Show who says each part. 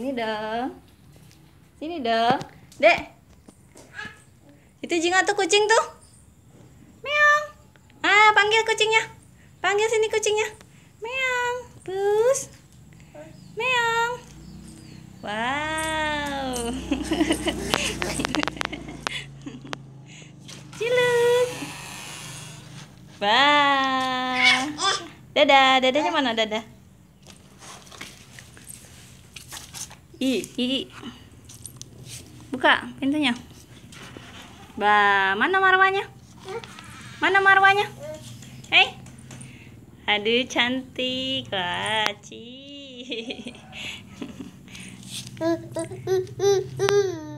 Speaker 1: Sini dong. Sini dong. Dek. Itu Jinga tuh kucing tuh. Meong. Ah, panggil kucingnya. Panggil sini kucingnya. Meong. Pus. Meong. Wow. Ciluk. Wah. Dadah, dadanya mana dadah? Buka pintunya. Bah, mana marwahnya? Mana marwahnya? Hei. Aduh, cantik. Wah, Ci.